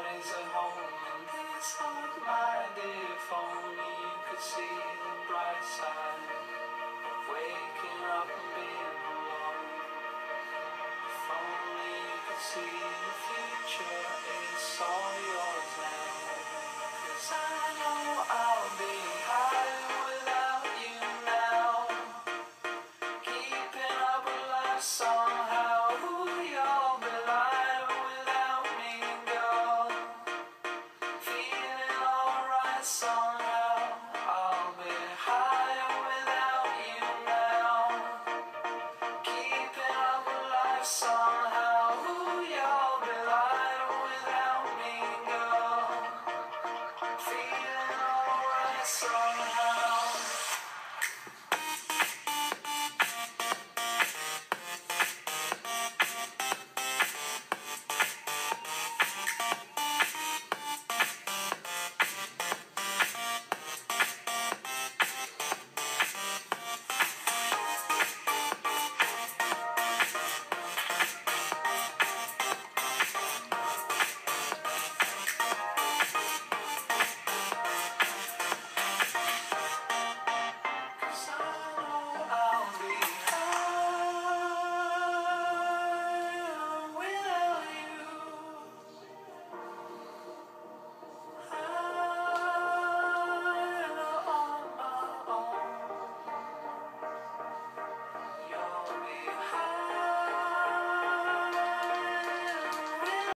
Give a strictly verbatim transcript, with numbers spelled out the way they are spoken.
is a home in this home, my dear. If only you could see the bright side of waking up and being alone. If only you could see the future, it's all yours now. 'Cause I know